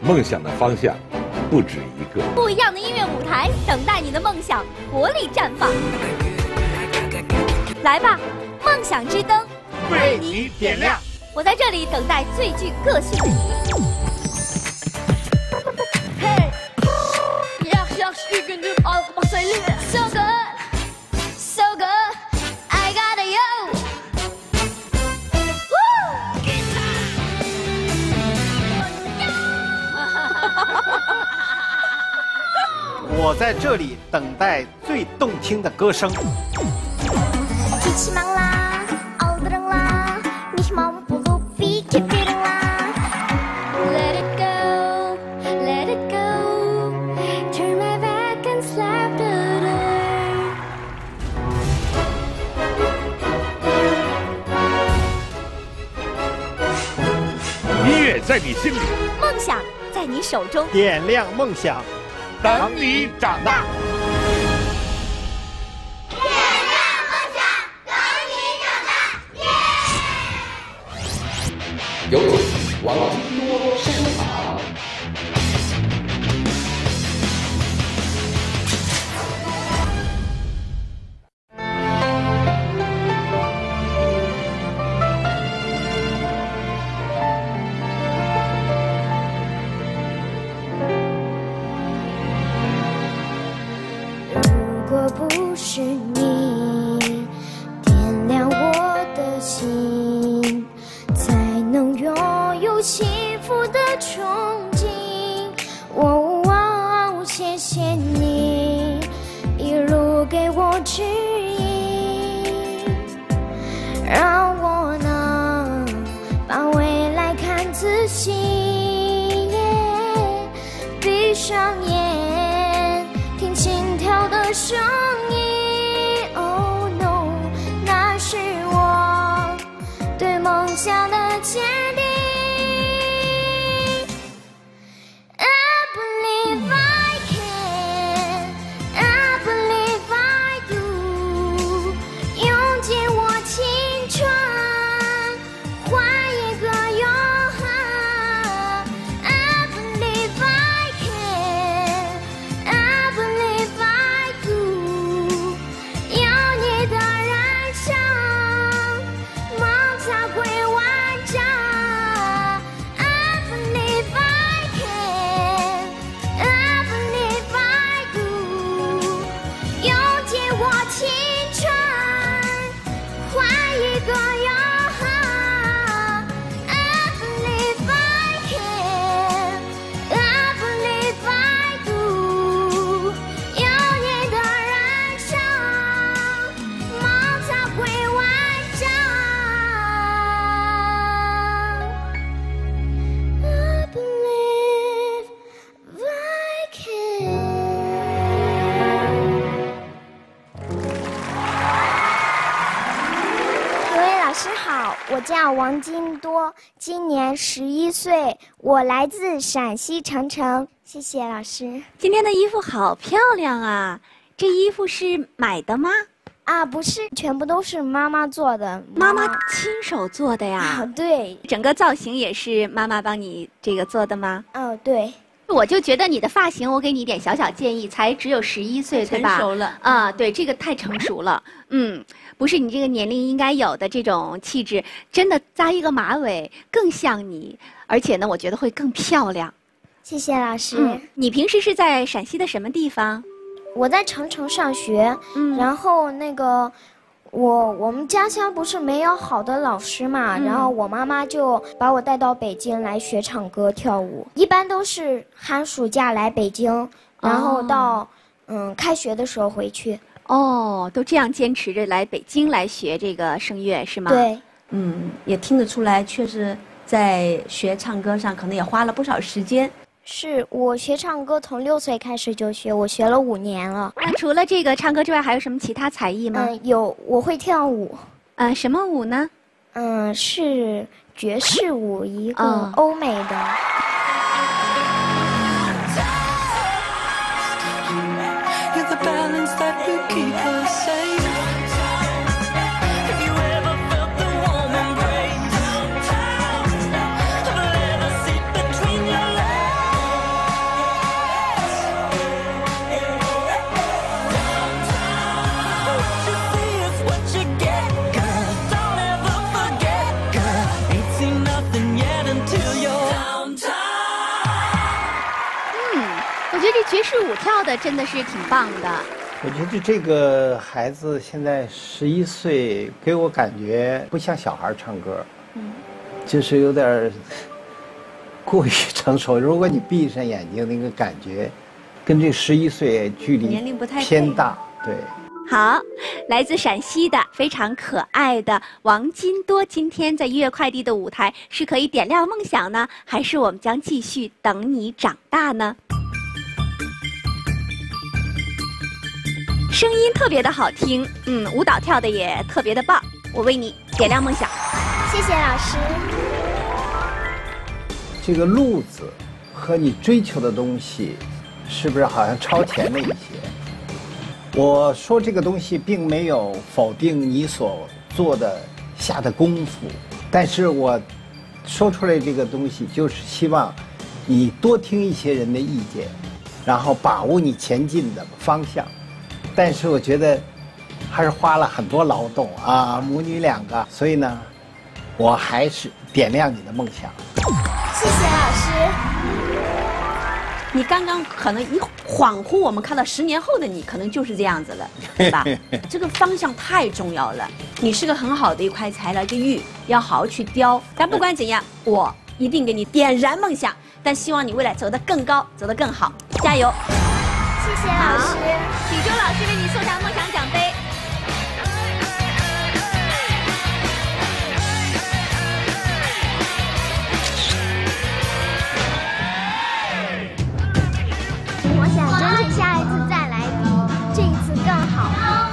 梦想的方向不止一个， 不一样的音乐舞台等待你的梦想活力绽放。来吧，梦想之灯为你点亮。 我在这里等待最具个性的你。 Hey, yaş bir gündür altıma sayılır. So good, so good, I got you. Woo! 我在这里等待最动听的歌声。 Let it go, let it go. Turn my back and slap the door. 音乐在你心里， 梦想在你手中， 点亮梦想， 等你长大。 有请王金多上场。 如果不是你点亮我的心，才能拥有幸福的憧憬。哦，谢谢你一路给我指引，让我能把未来看仔细。闭上眼，听心跳的声音。Oh no， 那是我对梦想的坚定。I believe I can, I believe I do， 用尽我青春，换一个永恒。I believe I can, I believe I do， 有你的人生，梦才会完整。I believe I can, I believe I do， 用尽我青春，换一个永恒。I believe I can, I believe I do， 有你的人生，梦才会完整。I believe I can。各位老师好，我叫王金多，今年11岁，我来自陕西澄城。谢谢老师。 今天的衣服好漂亮啊！这衣服是买的吗？ 啊，不是，全部都是妈妈做的。 妈妈亲手做的呀？ 啊，对， 整个造型也是妈妈帮你这个做的吗？ 哦，对。 我就觉得你的发型，我给你一点小小建议，才只有11岁，对吧？ 成熟了啊，对，这个太成熟了。不是你这个年龄应该有的这种气质，真的扎一个马尾更像你，而且呢，我觉得会更漂亮。 谢谢老师。 你平时是在陕西的什么地方？ 我在澄城上学，然后那个我们家乡不是没有好的老师嘛，然后我妈妈就把我带到北京来学唱歌跳舞，一般都是寒暑假来北京，然后到开学的时候回去。 哦，都这样坚持着来北京来学这个声乐是吗？ 对， 也听得出来，确实在学唱歌上可能也花了不少时间。 是我学唱歌从6岁开始就学，我学了5年了。 那除了这个唱歌之外，还有什么其他才艺吗？ 有，我会跳舞。 什么舞呢？ 是爵士舞，一个欧美的。 学识舞跳的真的是挺棒的。 我觉得这个孩子现在11岁，给我感觉不像小孩唱歌，就是有点过于成熟。如果你闭上眼睛，那个感觉跟这11岁距离年龄不太偏大，对。 好，来自陕西的非常可爱的王金多，今天在音乐快递的舞台是可以点亮梦想呢，还是我们将继续等你长大呢？声音特别的好听，舞蹈跳的也特别的棒，我为你点亮梦想。 谢谢老师。 这个路子和你追求的东西，是不是好像超前了一些？我说这个东西并没有否定你所做的下的功夫，但是我说出来这个东西，就是希望你多听一些人的意见，然后把握你前进的方向。但是我觉得还是花了很多劳动啊，母女2个，所以呢，我还是点亮你的梦想。 谢谢老师。 你刚刚可能一恍惚，我们看到10年后的你，可能就是这样子了，对吧？这个方向太重要了。你是个很好的一块材料，一个玉，要好好去雕。但不管怎样，我一定给你点燃梦想。但希望你未来走得更高，走得更好，加油！ 谢谢老师。 许周老师为你送上梦想奖杯。 我想争取下一次再来比，这一次更好。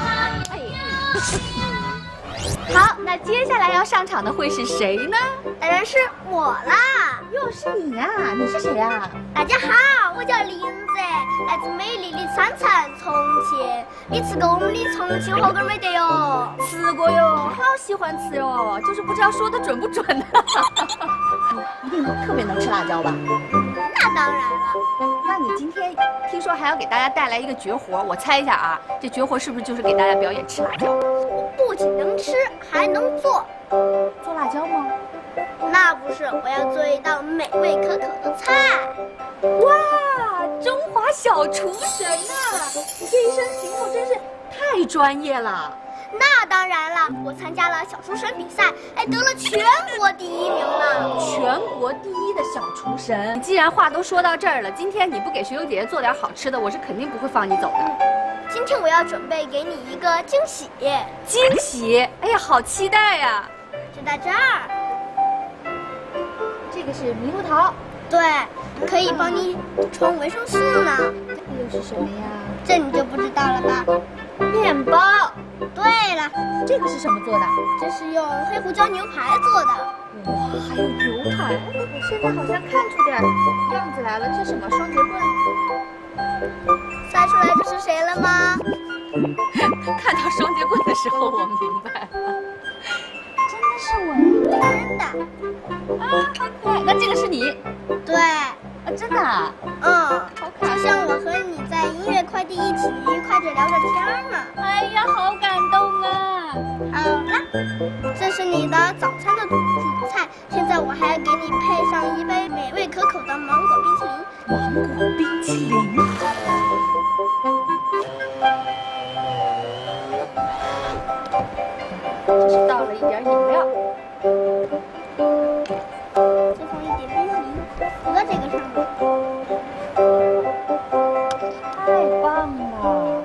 好，那接下来要上场的会是谁呢？ 当然是我啦！ 又是你啊！你是谁啊？ 大家好，我叫林子，来自美丽的三层重庆。你吃过我们的重庆火锅没得哟？ 吃过哟，好喜欢吃哟，就是不知道说的准不准呢。一定特别能吃辣椒吧？ 那当然了。 那你今天听说还要给大家带来一个绝活，我猜一下啊，这绝活是不是就是给大家表演吃辣椒？ 我不仅能吃，还能做。 做辣椒吗？ 那不是，我要做一道美味可口的菜。 哇，中华小厨神啊！你这一身行头真是太专业了。 那当然了，我参加了小厨神比赛，还得了全国第1名呢。 全国第1的小厨神。既然话都说到这儿了，今天你不给学友姐姐做点好吃的，我是肯定不会放你走的。 今天我要准备给你一个惊喜。 惊喜？哎呀，好期待呀！ 就在这儿。 这个是猕猴桃， 对，可以帮你补充维生素呢。 这个又是什么呀？ 这你就不知道了吧？ 面包。 对了， 这个是什么做的？ 这是用黑胡椒牛排做的。 哇，还有牛排！我现在好像看出点样子来了，这什么双节棍？ 猜出来这是谁了吗？ 看到双节棍的时候，我明白了，真的是我， 真的。 啊，好可爱！那这个是你？ 对。 啊，真的啊？ 好可爱。就像我和你在音乐快递一起愉快着聊着天嘛。 哎呀，好感动啊！ 好啦，这是你的早餐的主菜。现在我还要给你配上一杯美味可口的芒果冰淇淋。 芒果冰淇淋。这是倒了一点饮料。 再放一点冰淇淋搁这个上面。 太棒了！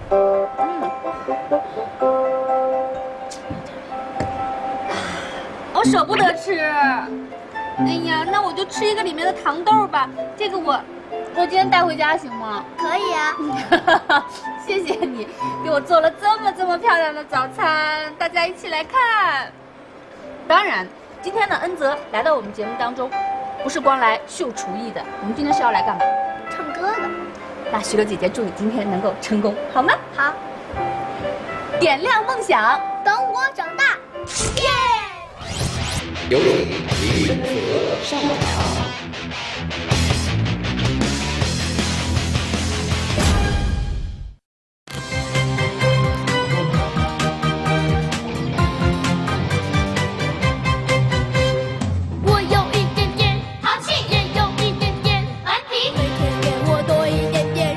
我舍不得吃。哎呀，那我就吃一个里面的糖豆吧。这个我今天带回家行吗？ 可以啊。 谢谢你给我做了这么漂亮的早餐，大家一起来看。当然，今天呢，恩泽来到我们节目当中，不是光来秀厨艺的，我们今天是要来干嘛？ 唱歌的。 那徐乐姐姐祝你今天能够成功，好吗？ 好。 点亮梦想， 等我长大。耶！ 有请李恩泽上场。 我有一点点好气，也有一点点顽皮，每天给我多一点点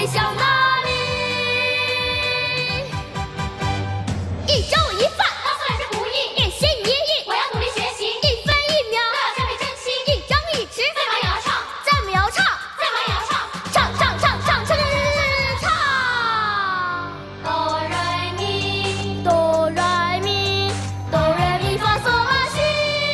飞向哪里？一粥一饭， 到虽然是不易， 一心一意， 我要努力学习， 一分一秒， 都要加倍珍惜。 一张一弛， 再忙也要唱， 再没要唱， 再忙也要唱。 唱唱唱唱唱唱。 哆来咪， 哆来咪，哆来咪发嗦拉西。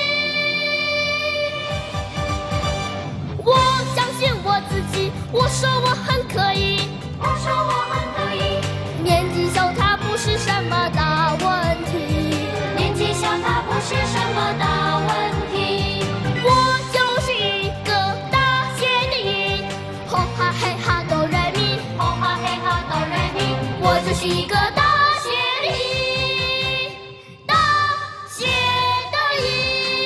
我相信我自己，我说我很可以， 我说我很可以， 年纪小它不是什么大问题， 年纪小它不是什么大问题。 我就是一个大写的鱼，吼哈嘿哈哆来咪， 吼哈嘿哈哆来咪， 我就是一个大写的鱼，大写的鱼。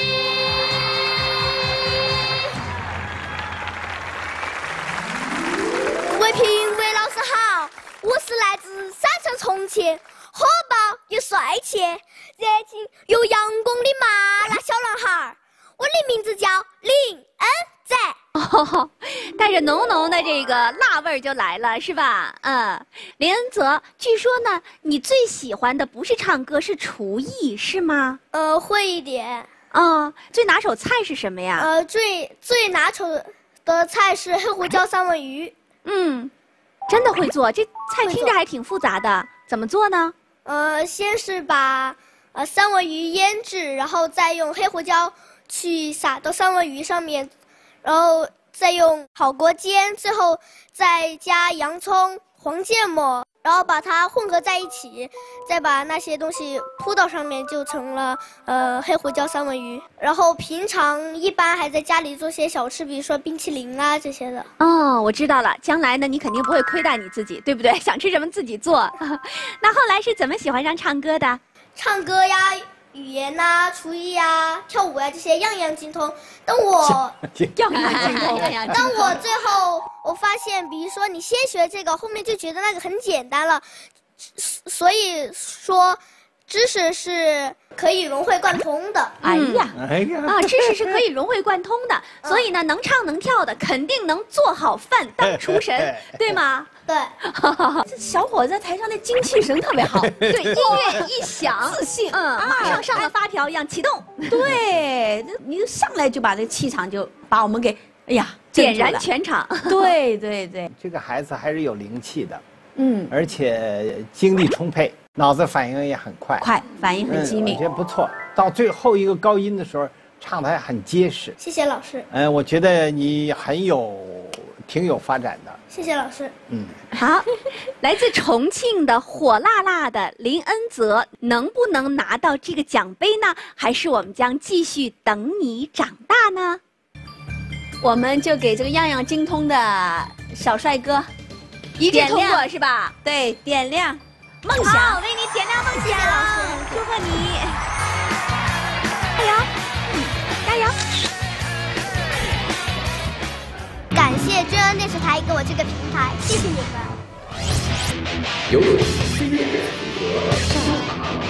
各位评委老师好，我是来自山城重庆，火爆又帅气、热情又阳光的麻辣小男孩。我的名字叫林恩泽。 哦，带着浓浓的这个辣味儿就来了，是吧？林恩泽，据说呢，你最喜欢的不是唱歌，是厨艺，是吗？ 会一点。 最拿手菜是什么呀？ 最拿手的菜是黑胡椒三文鱼。 真的会做，这菜听着还挺复杂的，怎么做呢？ 先是把三文鱼腌制，然后再用黑胡椒去撒到三文鱼上面，然后再用烤锅煎，最后再加洋葱、黄芥末，然后把它混合在一起，再把那些东西铺到上面，就成了黑胡椒三文鱼。然后平常一般还在家里做些小吃，比如说冰淇淋啊这些的。 我知道了，将来呢你肯定不会亏待你自己，对不对？想吃什么自己做。那后来是怎么喜欢上唱歌的？ 唱歌呀、语言呐、厨艺呀、跳舞呀，这些样样精通。当我精通， 当我最后我发现，比如说你先学这个，后面就觉得那个很简单了，所以说知识是可以融会贯通的。 知识是可以融会贯通的，所以呢，能唱能跳的肯定能做好饭当厨神，对吗？ 对， 这小伙子在台上那精气神特别好，对，音乐一响，自信，马上上了发条一样启动。对，你上来就把这气场就把我们给，点燃全场。对对对， 这个孩子还是有灵气的，而且精力充沛，脑子反应也很快， 反应很机敏， 我觉得不错。到最后一个高音的时候，唱得还很结实。 谢谢老师。 我觉得你挺有发展的。 谢谢老师。 好，来自重庆的火辣辣的林恩泽，能不能拿到这个奖杯呢？还是我们将继续等你长大呢？我们就给这个样样精通的小帅哥一致通过，是吧？对，点亮梦想，好，为你点亮梦想。老师，祝贺你，加油，加油！ 感谢中央电视台给我这个平台，谢谢你们。 有请飞燕组合上场。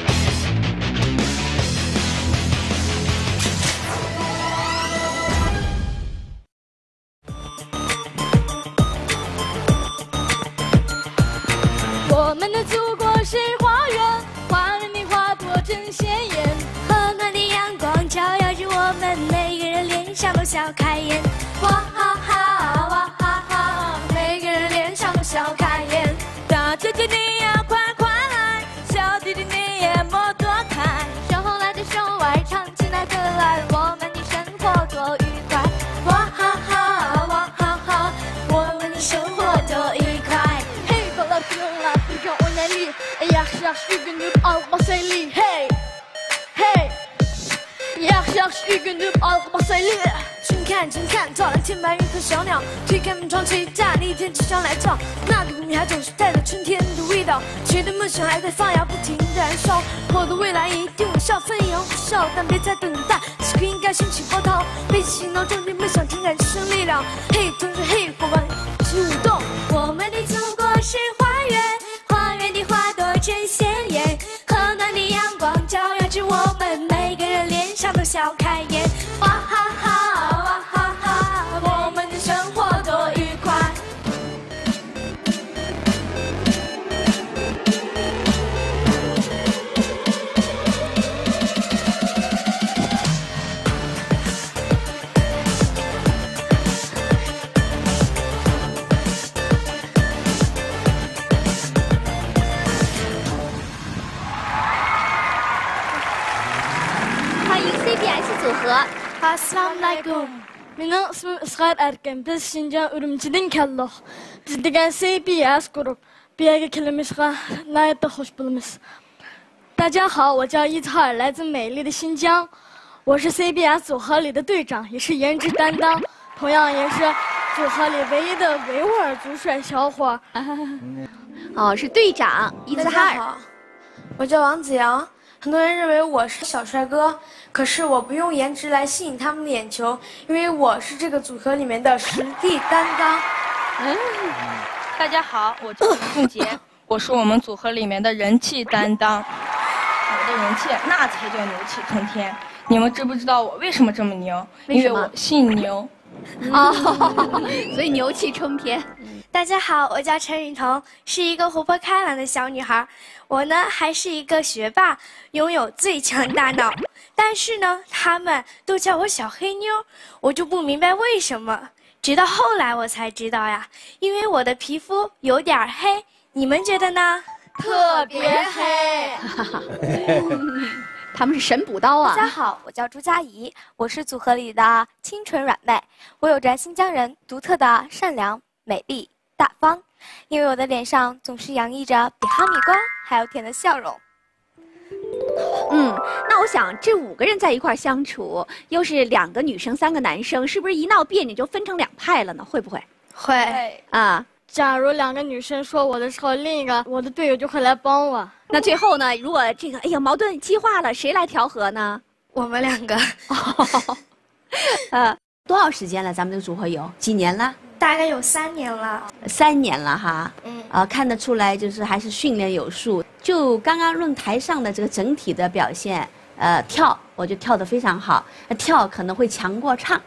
我们的祖国是花园，花园的花朵真鲜艳，和暖的阳光照耀着我们，每个人脸上都笑开颜。哇哈哈，哇哈哈，每个人脸上都笑开颜。大姐姐你呀快快来，小弟弟你也莫躲开，手后来在手外唱起那歌来，我们的生活多愉快。哇哈哈，哇哈哈，我们的生活多愉快。Cherche une noob Marseille, hey, hey. Hier cherche une noob Marseille. 请看，请看，早蓝天白云和小鸟，推开门窗，期待一天只想来找。那个女孩总是带着春天的味道，谁的梦想还在发芽，不停地燃烧。我的未来一定有笑，飞扬呼啸，但别再等待，此刻应该掀起波涛，背起行囊，装进梦想，情感支撑力量。嘿，同学，嘿，伙伴，一起舞动。我们的祖国是花园。花园的花朵真鲜艳，和暖的阳光照耀着我们，每个人脸上都笑开颜。哇哈哈，哇哈哈，我们的生活多愉快。 合。 Assalamu alaikum. Benim ismim İsrail Erken. Biz Şinjan Ürümçi'den keldik. Biz degan CBS grup. Bir yerga kelimizga nayette hoş bulmuş. 大家好，我叫伊特尔，来自美丽的新疆。我是 CBS 组合里的队长，也是颜值担当，同样也是组合里唯一的维吾尔族帅小伙。 哦，是队长伊兹哈尔。 我叫王子阳。很多人认为我是小帅哥，可是我不用颜值来吸引他们的眼球，因为我是这个组合里面的实力担当。 大家好，我叫李凤杰，我是我们组合里面的人气担当。我的人气那才叫牛气冲天。你们知不知道我为什么这么牛？因为我姓牛。 哦，所以牛气冲天。 大家好，我叫陈雨桐，是一个活泼开朗的小女孩。我呢还是一个学霸，拥有最强大脑。但是呢，他们都叫我小黑妞，我就不明白为什么。直到后来我才知道呀，因为我的皮肤有点黑。你们觉得呢？ 特别黑。他们是神补刀啊！ 大家好，我叫朱佳怡，我是组合里的清纯软妹。我有着新疆人独特的善良、美丽、大方，因为我的脸上总是洋溢着比哈密瓜还要甜的笑容。 那我想这5个人在一块相处，又是2个女生3个男生，是不是一闹别扭就分成2派了呢？会不会？ 会啊。 假如2个女生说我的时候，另一个我的队友就会来帮我。 那最后呢？如果这个矛盾激化了，谁来调和呢？ 我们2个。 多少时间了？咱们这个组合有几年了？ 大概有3年了。 3年了哈。看得出来就是还是训练有素。就刚刚论台上的这个整体的表现，跳我觉得跳得非常好，跳可能会强过唱，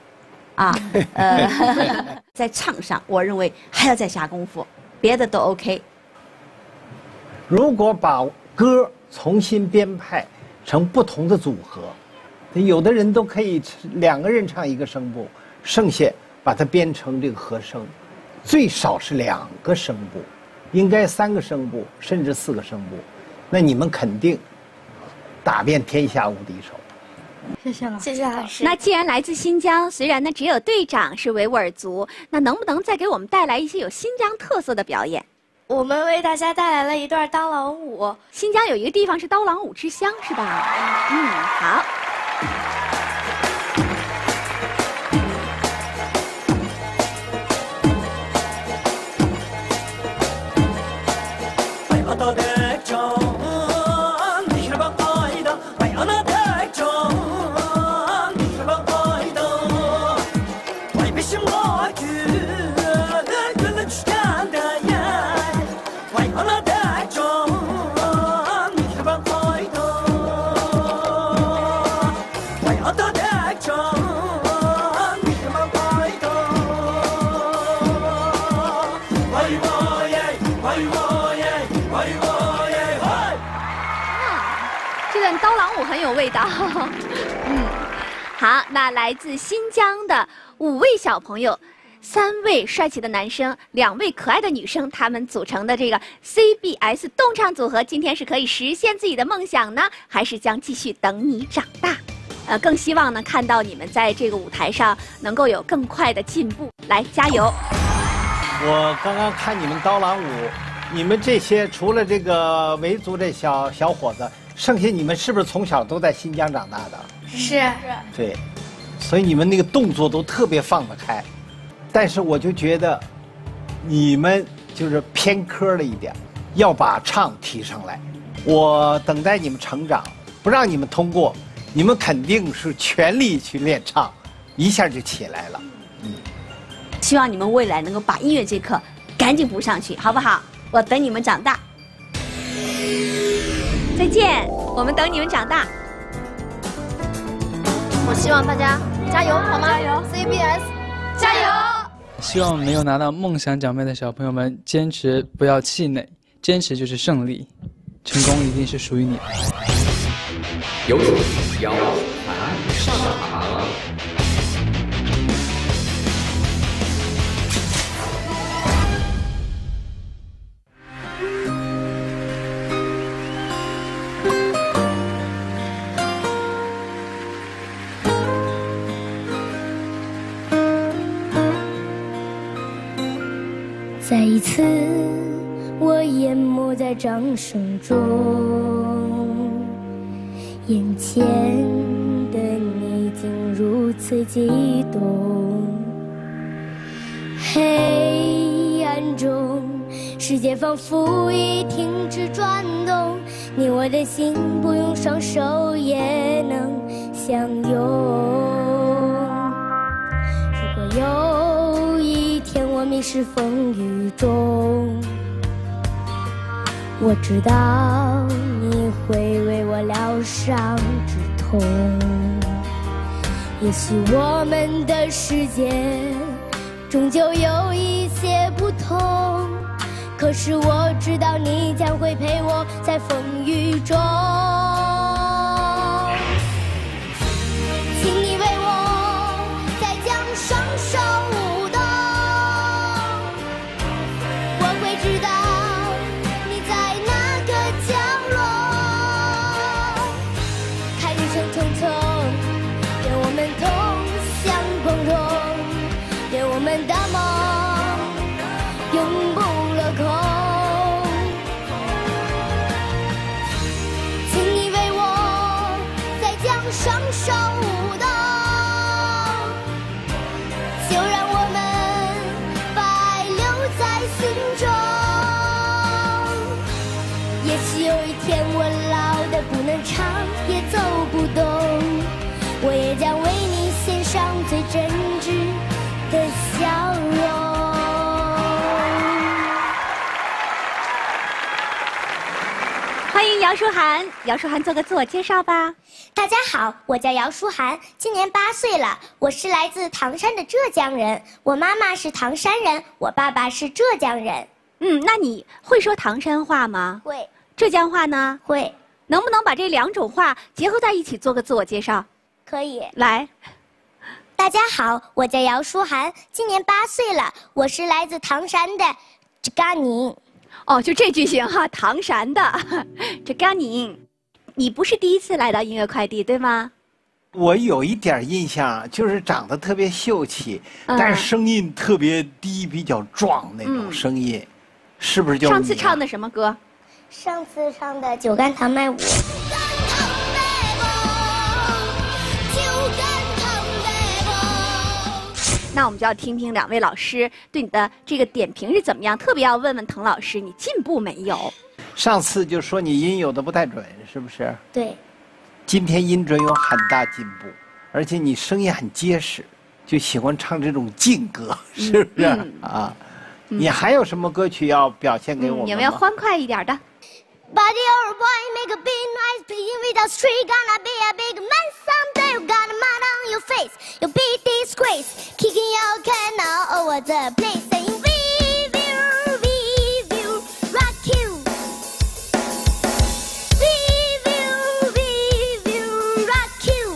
在唱上我认为还要再下功夫，别的都 OK。 如果把歌重新编排成不同的组合，有的人都可以2个人唱1个声部，剩下把它编成这个和声，最少是2个声部，应该3个声部，甚至4个声部，那你们肯定打遍天下无敌手。 谢谢老师。 谢谢老师。 那既然来自新疆，虽然呢只有队长是维吾尔族，那能不能再给我们带来一些有新疆特色的表演？ 我们为大家带来了一段刀郎舞。 新疆有一个地方是刀郎舞之乡，是吧？好。刀郎舞很有味道。好，那来自新疆的5位小朋友，3位帅气的男生，2位可爱的女生，他们组成的这个 CBS 动唱组合，今天是可以实现自己的梦想呢，还是将继续等你长大？更希望呢看到你们在这个舞台上能够有更快的进步，来加油！ 我刚刚看你们刀郎舞，你们这些除了这个维族这小伙子，剩下你们是不是从小都在新疆长大的？ 是。 对，所以你们那个动作都特别放得开，但是我就觉得你们就是偏科了一点，要把唱提上来。我等待你们成长，不让你们通过，你们肯定是全力去练唱，一下就起来了。 希望你们未来能够把音乐这课赶紧补上去，好不好？我等你们长大。 再见，我们等你们长大。 我希望大家加油，好吗？加油 ，CBS， 加油！ 希望没有拿到梦想奖杯的小朋友们坚持，不要气馁，坚持就是胜利，成功一定是属于你的。 有请姚涵上场。 再一次，我淹没在掌声中，眼前的你竟如此激动。黑暗中，世界仿佛已停止转动，你我的心不用双手也能相拥。如果有一天我迷失风雨中，我知道你会为我疗伤止痛。也许我们的世界终究有一些不同，可是我知道你将会陪我在风雨中。请你为我再将双手舞动，我会知道你在哪个角落。看人生匆匆，愿我们同享光荣，愿我们的梦永不落空。请你为我再将双手舞动，就让我们把爱留在心中。也许有一天我老得不能唱也走不动，我也将为你献上最真挚的笑容。 欢迎姚舒涵，姚舒涵做个自我介绍吧。 大家好，我叫姚舒涵，今年8岁了，我是来自唐山的浙江人，我妈妈是唐山人，我爸爸是浙江人。 那你会说唐山话吗？ 会。 浙江话呢？ 会。 能不能把这2种话结合在一起做个自我介绍？ 可以。 来。 大家好，我叫姚舒涵，今年8岁了，我是来自唐山的浙江宁。 哦，就这句行哈，唐山的浙江宁。你不是第一次来到音乐快递，对吗？ 我有一点印象，就是长得特别秀气，但是声音特别低，比较壮那种声音，是不是就你啊？ 上次唱的什么歌？ 上次唱的《酒干倘卖无》。 那我们就要听听2位老师对你的这个点评是怎么样，特别要问问滕老师，你进步没有？ 上次就说你音有的不太准，是不是？ 对。 今天音准有很大进步，而且你声音很结实，就喜欢唱这种劲歌，是不是？啊，你还有什么歌曲要表现给我们吗？ 有没有欢快一点的？ Buddy or a boy, make a big noise, playing with a street, gonna be a big man someday. You got a mud on your face, you'll be disgraced, kicking your can all over the place, saying we will rock you. We will rock you.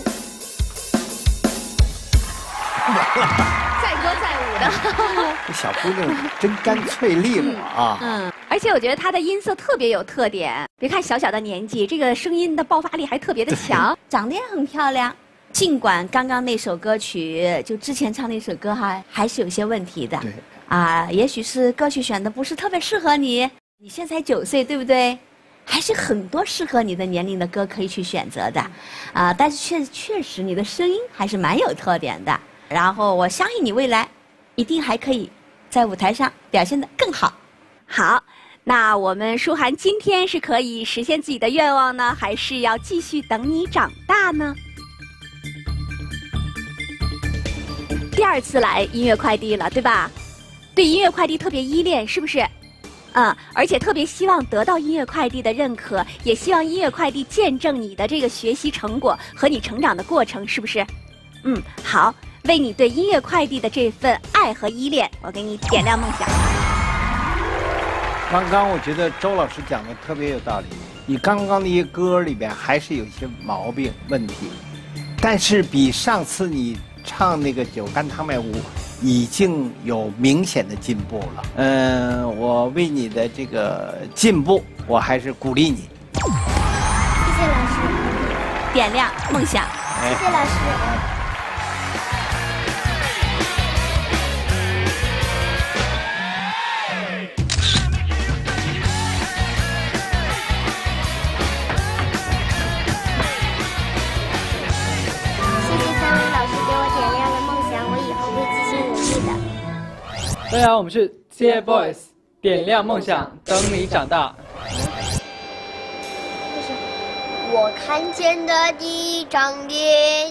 载歌载舞的。 这小姑娘真干脆利落啊！ 而且我觉得她的音色特别有特点。别看小小的年纪，这个声音的爆发力还特别的强，长得也很漂亮。尽管刚刚那首歌曲，就之前唱那首歌哈，还是有些问题的。 对。 也许是歌曲选的不是特别适合你。你现在才9岁，对不对？还是很多适合你的年龄的歌可以去选择的。但是确实你的声音还是蛮有特点的。然后我相信你未来一定还可以在舞台上表现得更好。好，那我们舒涵今天是可以实现自己的愿望呢，还是要继续等你长大呢？第2次来音乐快递了，对吧？对音乐快递特别依恋，是不是？而且特别希望得到音乐快递的认可，也希望音乐快递见证你的这个学习成果和你成长的过程，是不是？好，为你对音乐快递的这份爱和依恋，我给你点亮梦想。 刚刚我觉得周老师讲的特别有道理，你刚刚那些歌里边还是有一些毛病问题，但是比上次你唱那个《酒干倘卖无》已经有明显的进步了。我为你的这个进步，我还是鼓励你。 谢谢老师。 点亮梦想。 谢谢老师。 大家好，我们是 TFBOYS， 点亮梦想，等你长大。 我看见的第一张脸，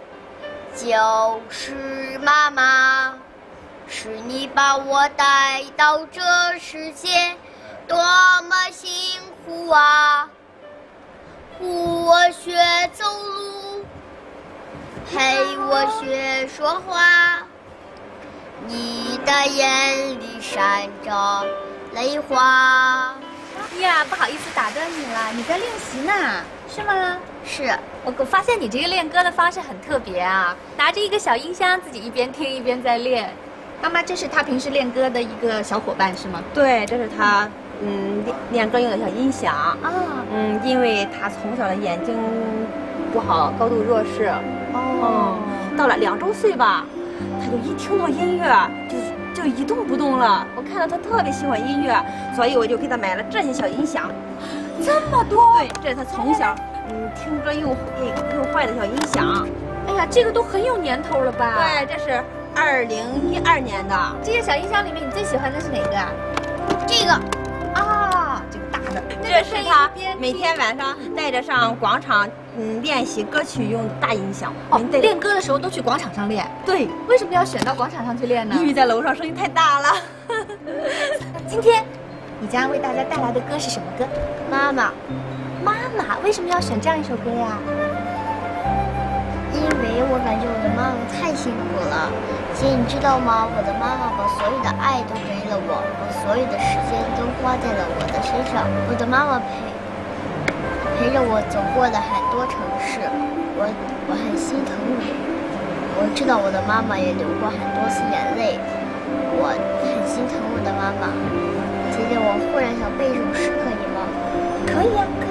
就是妈妈，是你把我带到这世界，多么辛苦啊！扶我学走路，陪我学说话，你的眼里闪着泪花。 呀，不好意思打断你了，你在练习呢，是吗？ 是。 我发现你这个练歌的方式很特别啊，拿着一个小音箱，自己一边听一边在练。妈妈，这是她平时练歌的一个小伙伴是吗？ 对，这是她练歌用的小音响啊。因为她从小的眼睛不好，高度弱视。到了2周岁吧，她就一听到音乐就一动不动了。我看到她特别喜欢音乐，所以我就给她买了这些小音响。 这么多？ 对，这是她从小听歌用坏的小音响。 哎呀，这个都很有年头了吧？ 对，这是2012年的。 这些小音箱里面，你最喜欢的是哪个啊？ 这个。 啊，这个大的。 这是他每天晚上带着上广场练习歌曲用的大音响。 练歌的时候都去广场上练。 对， 为什么要选到广场上去练呢？ 因为在楼上声音太大了。 今天你将为大家带来的歌是什么歌？ 妈妈。 妈妈，为什么要选这样一首歌呀？ 因为我感觉我的妈妈太辛苦了，姐，你知道吗？我的妈妈把所有的爱都给了我，把所有的时间都花在了我的身上。我的妈妈陪着我走过了很多城市，我很心疼你。我知道我的妈妈也流过很多次眼泪，我很心疼我的妈妈。姐姐，我忽然想背一首诗，可以吗？ 可以啊，可以。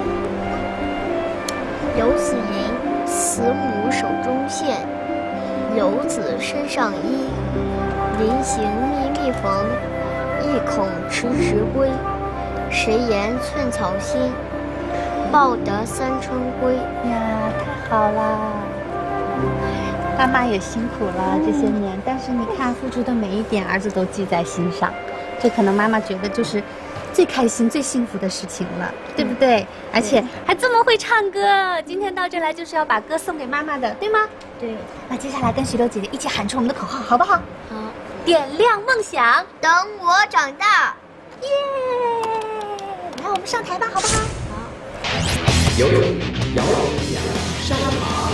游子吟，慈母手中线，游子身上衣。临行密密缝，意恐迟迟归。谁言寸草心，报得三春归。 呀，太好了！妈妈也辛苦了这些年，但是你看付出的每一点，儿子都记在心上。这可能妈妈觉得就是最开心、最幸福的事情了，对不对？而且还这么会唱歌，今天到这来就是要把歌送给妈妈的，对吗？ 对。 那接下来跟徐柳姐姐一起喊出我们的口号，好不好？ 好。 点亮梦想， 等我长大。 耶！来，我们上台吧，好不好？ 好。有请姚明上场。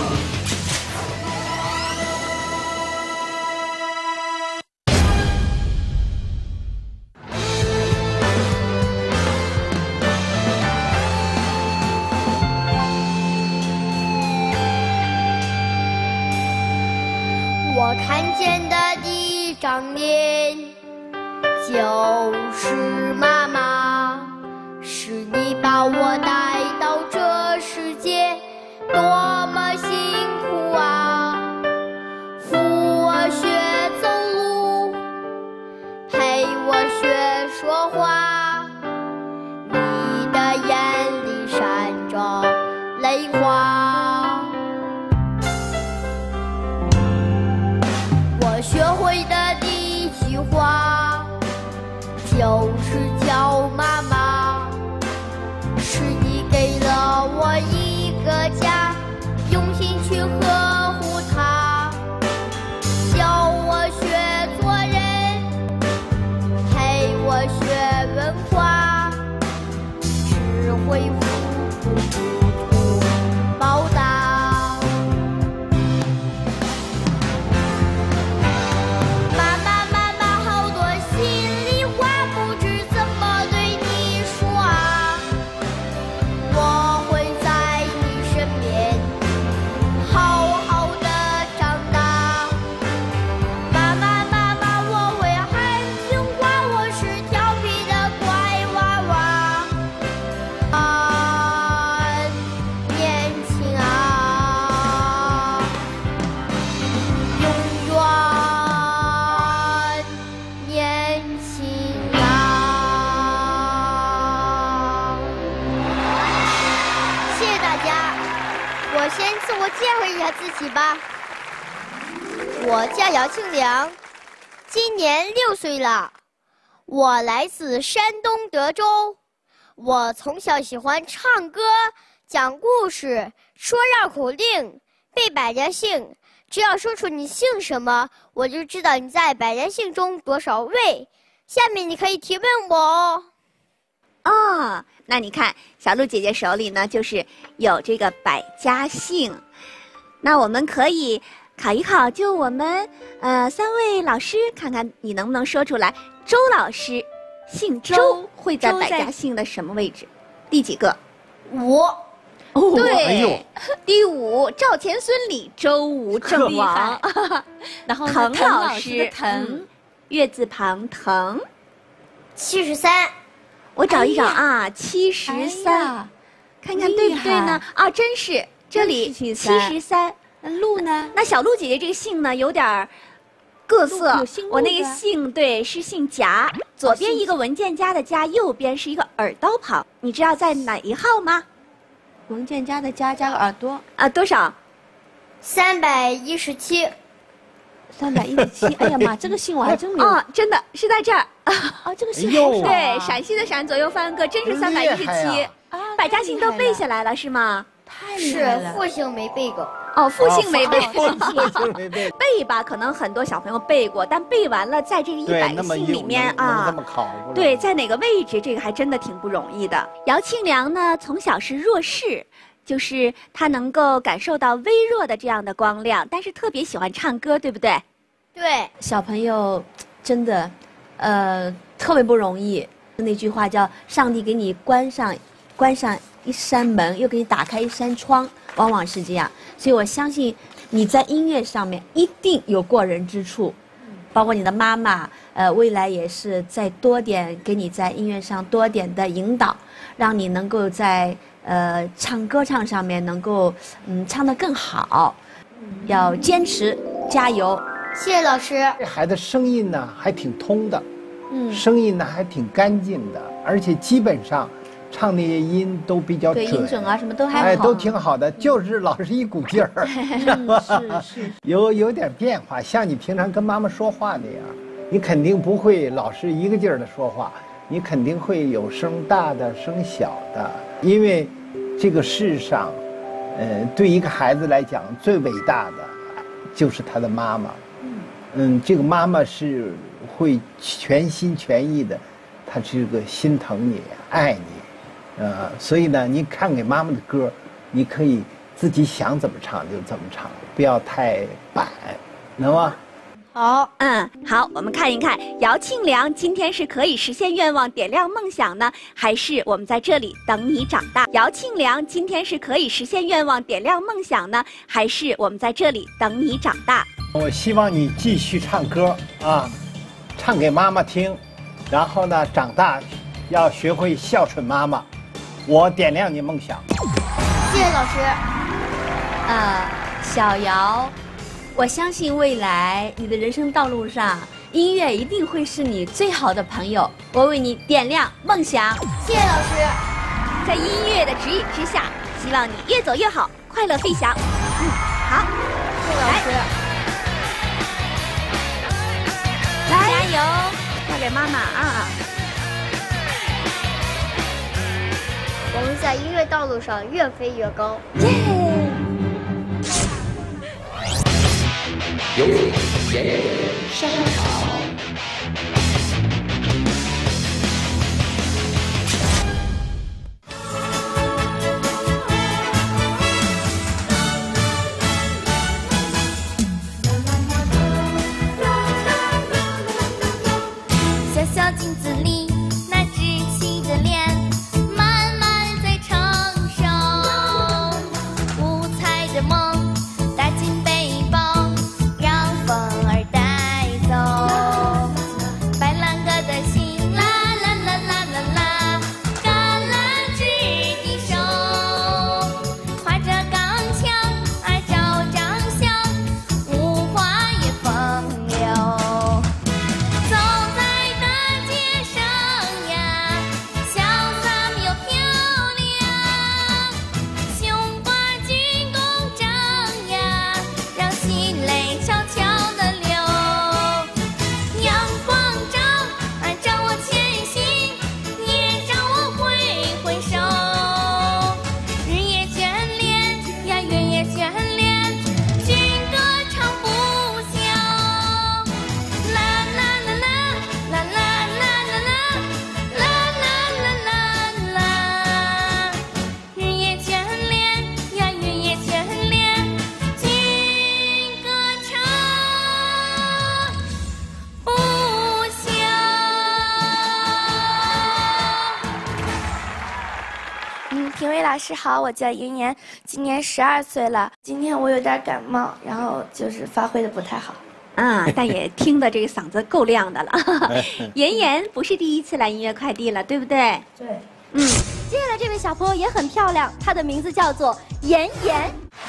我看见的第一张脸，就是妈妈，是你把我带到这世界，多么辛苦啊！扶我学走路，陪我学说话，你的眼里闪着泪花。学会的第一句话就是叫妈妈，是你给了我一个家，用心去呵护它，教我学做人，陪我学文化，只会付出报答。介绍一下自己吧，我叫姚庆良， 今年6岁了，我来自山东德州。我从小喜欢唱歌、讲故事、说绕口令、背百家姓。只要说出你姓什么，我就知道你在百家姓中多少位。下面你可以提问我哦。 哦，那你看小鹿姐姐手里呢，就是有这个百家姓。那我们可以考一考，就我们3位老师，看看你能不能说出来。周老师姓周，会在百家姓的什么位置？第几个？5。对， 哎呦， 第5，赵钱孙李周吴郑王。然后滕老师滕，月字旁滕 ，73。 我找一找啊，73，看看对不对呢？啊，真是这里73。 鹿呢？ 那小鹿姐姐这个姓呢，有点各色。我那个姓对是姓贾，左边一个文件夹的夹，右边是一个耳刀旁。你知道在哪一号吗？ 文件夹的夹加个耳朵啊，多少 ？317。 317。哎呀妈，这个姓我还真没有。 哦，真的是在这儿。 哦，这个姓对，陕西的陕，左右翻个，真是317。百家姓都背下来了是吗？ 太厉害了。 是复姓没背过。 哦，复姓没背过。 复姓没背。 背吧，可能很多小朋友背过，但背完了，在这个100个姓里面啊， 这么考过。 对，在哪个位置，这个还真的挺不容易的。姚庆良呢，从小是弱视，就是他能够感受到微弱的这样的光亮，但是特别喜欢唱歌，对不对？ 对， 小朋友真的，特别不容易。那句话叫“上帝给你关上一扇门，又给你打开一扇窗”，往往是这样。所以我相信你在音乐上面一定有过人之处，包括你的妈妈，未来也是再多点给你在音乐上多点的引导，让你能够在歌唱上面能够唱得更好，要坚持加油。 谢谢老师。 这孩子声音呢还挺通的，声音呢还挺干净的，而且基本上唱那些音都比较准， 对音准啊什么都还好， 哎，都挺好的，就是老是一股劲儿，是有点变化，像你平常跟妈妈说话那样，你肯定不会老是一个劲儿的说话，你肯定会有声大的、声小的，因为这个世上，对一个孩子来讲，最伟大的就是他的妈妈。这个妈妈是会全心全意的，她这个心疼你、爱你，所以呢，你看给妈妈的歌，你可以自己想怎么唱就怎么唱，不要太板，能吗？ 好，好，我们看一看姚庆良今天是可以实现愿望、点亮梦想呢，还是我们在这里等你长大？姚庆良今天是可以实现愿望、点亮梦想呢，还是我们在这里等你长大？ 我希望你继续唱歌啊，唱给妈妈听，然后呢，长大要学会孝顺妈妈。我点亮你梦想。 谢谢老师。 小姚，我相信未来你的人生道路上，音乐一定会是你最好的朋友。我为你点亮梦想。 谢谢老师。 在音乐的指引之下，希望你越走越好，快乐飞翔。好， 谢谢老师。 来，加油，交给妈妈啊！ 我们在音乐道路上越飞越高。 有请演员上场。 小小镜子里那稚气的脸，慢慢在成熟。五彩的梦打进背包，让风儿带走。白兰鸽的心，啦啦啦啦啦啦，橄榄枝的手，挎着钢枪儿照张相，无花也风流。走在大街上。 老师好，我叫妍妍，今年12岁了。今天我有点感冒，然后就是发挥的不太好。 啊，但也听的这个嗓子够亮的了。妍妍不是第一次来音乐快递了，对不对？ 对。 接下来这位小朋友也很漂亮，她的名字叫做妍妍。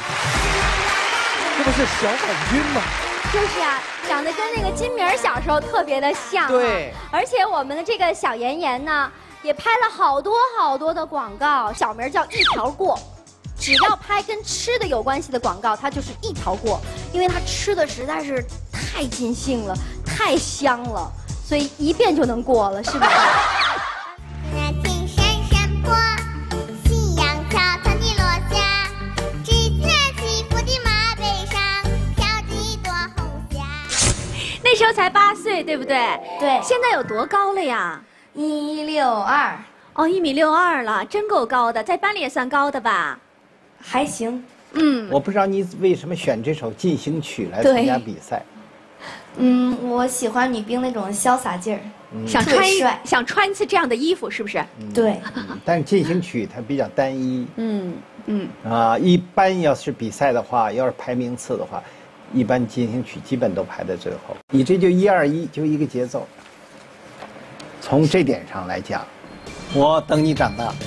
这不是小婉君吗？ 就是啊，长得跟那个金敏儿小时候特别的像、啊。 对。 而且我们的这个小妍妍呢，也拍了好多的广告，小名叫一条过。只要拍跟吃的有关系的广告，它就是一条过，因为它吃的实在是太尽兴了，太香了，所以一遍就能过了，是不是？ 青山山坡，夕阳悄悄地落下，栀子起伏的马背上飘着一朵红霞。 那时候才8岁，对不对？ 对。 现在有多高了呀 162。 哦，1.62米了，真够高的，在班里也算高的吧？ 还行。 我不知道你为什么选这首进行曲来参加比赛。 我喜欢女兵那种潇洒劲儿， 想穿一次这样的衣服，是不是？ 对。 但是进行曲它比较单一。一般要是比赛的话，要是排名次的话，一般进行曲基本都排在最后。你这就1-2-1，就一个节奏。从这点上来讲，我等你长大。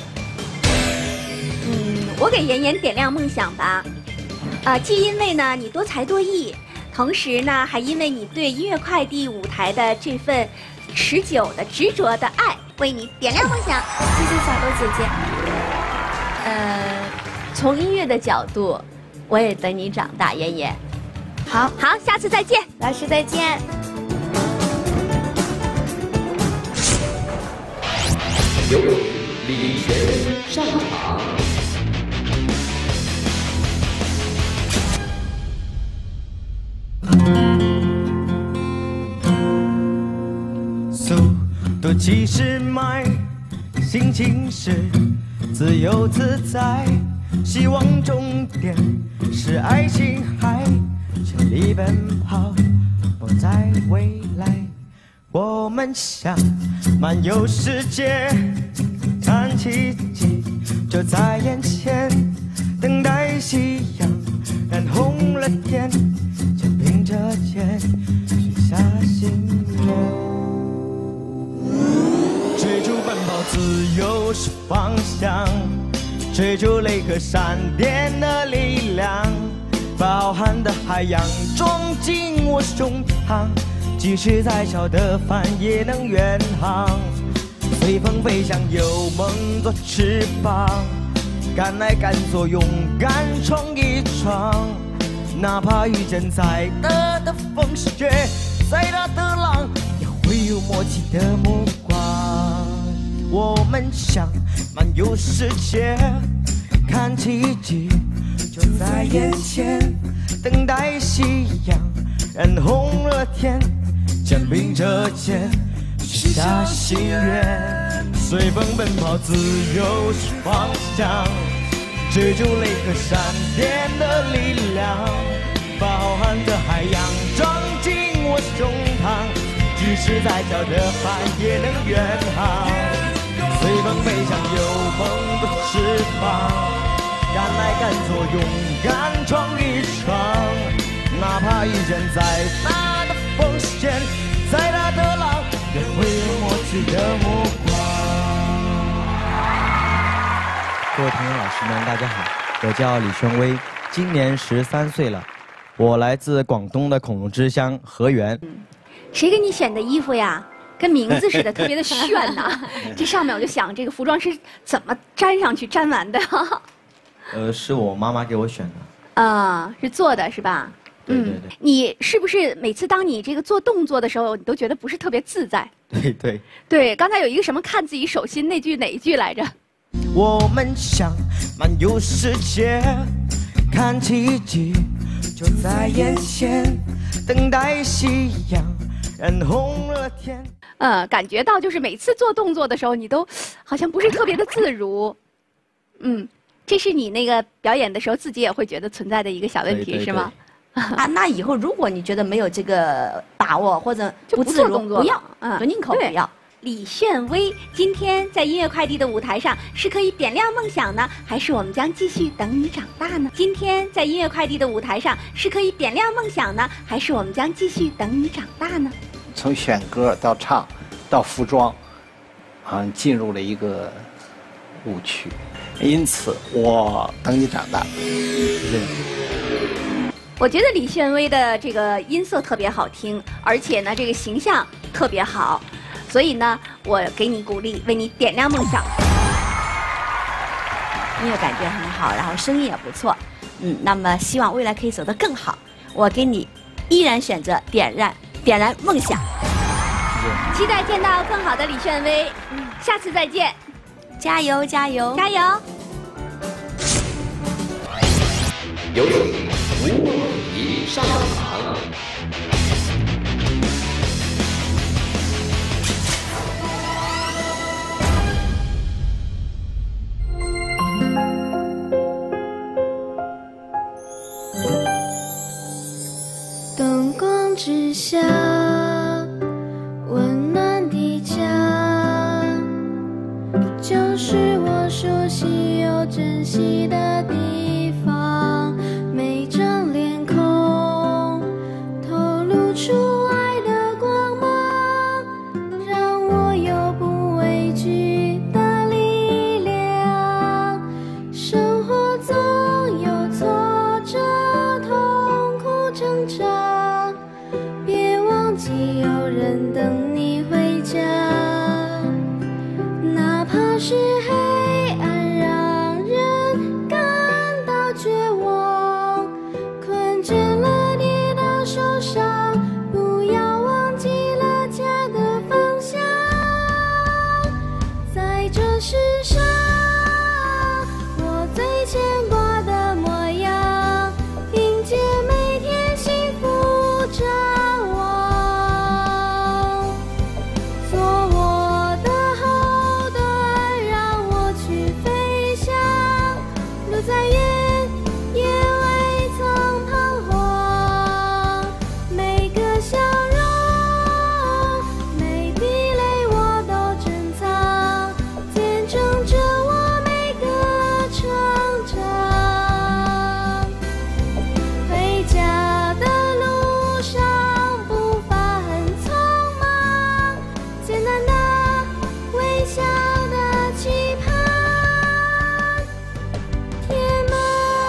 我给妍妍点亮梦想吧，既因为呢你多才多艺，同时呢还因为你对音乐快递舞台的这份持久的执着的爱，为你点亮梦想。 谢谢小豆姐姐。 从音乐的角度，我也等你长大，妍妍。好，下次再见， 老师再见。 有请李璇上场。 速度70迈，心情是自由自在，希望终点是爱琴海，全力奔跑，不在未来。我们想漫游世界，看奇迹就在眼前，等待夕阳染红了天，肩并着肩许下心愿。追逐奔跑，自由是方向，追逐雷和闪电的力量，浩瀚的海洋装进我胸膛，即使再小的帆也能远航，随风飞翔，有梦做翅膀，敢爱敢做，勇敢闯一闯，哪怕遇见再大的风雪，再大的浪，也会有默契的目光。我们想漫游世界，看奇迹就在眼前，等待夕阳染红了天，肩并着肩许下心愿，随风奔跑，自由是方向，追逐雷和闪电的力量，把浩瀚的海洋装进我胸膛，即使再小的帆也能远航，随风飞翔，有梦的翅膀，敢爱敢做，勇敢闯一闯，哪怕遇见再大的风险，再大的浪，也会有默契的目光。 各位朋友、老师们，大家好，我叫李轩威，今年13岁了，我来自广东的孔融之乡河源。 谁给你选的衣服呀？跟名字似的，特别的炫呐！这上面我就想，这个服装是怎么粘上去、粘完的？ 是我妈妈给我选的。 啊，是做的是吧？ 对对对。 你是不是每次当你这个做动作的时候，你都觉得不是特别自在？ 对对。 对，刚才有一个什么看自己手心那句哪一句来着？ 我们想漫游世界，看奇迹就在眼前，等待夕阳染红了天。 感觉到就是每次做动作的时候，你都好像不是特别的自如。这是你那个表演的时候自己也会觉得存在的一个小问题， 对对对是吗？ 啊， 那以后如果你觉得没有这个把握或者就不自如， 做动作， 不要，宁可不要。 李炫薇。今天在音乐快递的舞台上，是可以点亮梦想呢，还是我们将继续等你长大呢？今天在音乐快递的舞台上，是可以点亮梦想呢，还是我们将继续等你长大呢？ 从选歌到唱，到服装，进入了一个误区，因此我等你长大。 我觉得李炫薇的这个音色特别好听，而且呢，这个形象特别好，所以呢，我给你鼓励，为你点亮梦想。音乐感觉很好，然后声音也不错，那么希望未来可以走得更好。我给你依然选择点燃梦想。期待见到更好的李炫薇，下次再见，加油加油加油！ 有请吴梦怡上场。 灯光之下，温暖的家，就是我熟悉又珍惜的地方。每张脸孔透露出爱的光芒，让我有不畏惧的力量。生活总有挫折、痛苦挣扎，别忘记有人等你回家。哪怕是黑暗让人感到绝望，困倦了跌倒受伤，不要忘记了家的方向。在这世上，我最牵挂的模样，迎接每天幸福展望。做我的后盾，让我去飞翔，路再远也未曾彷徨。每个笑容，每滴泪我都珍藏，见证着我每个成长。回家的路上步伐很匆忙，简单的微笑的期盼，填满。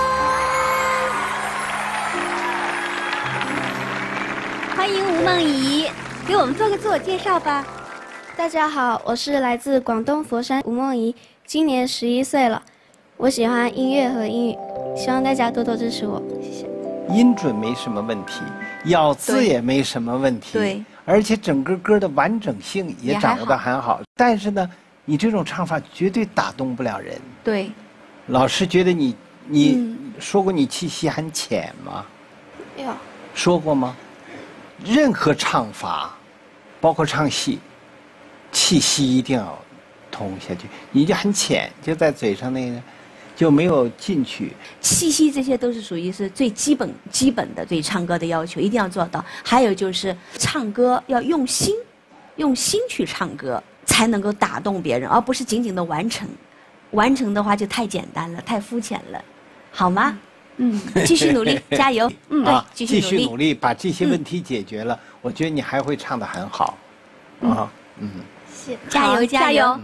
欢迎吴梦怡，给我们做个自我介绍吧。 大家好，我是来自广东佛山吴梦怡，今年11岁了。我喜欢音乐和英语，希望大家多多支持我，谢谢。 音准没什么问题，咬字也没什么问题， 对， 而且整个歌的完整性也掌握得很好。但是呢，你这种唱法绝对打动不了人。 对， 老师觉得你说过你气息很浅吗？ 没有。 说过吗？任何唱法，包括唱戏，气息一定要通下去。你就很浅，就在嘴上那个，就没有进去。 气息这些都是属于是最基本的对唱歌的要求，一定要做到。还有就是唱歌要用心，用心去唱歌，才能够打动别人，而不是仅仅的完成。完成的话就太简单了，太肤浅了，好吗？继续努力，加油。对，继续努力， 把这些问题解决了，我觉得你还会唱得很好。 谢， 加油加油。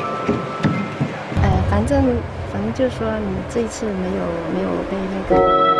反正就是说你这一次没有被那个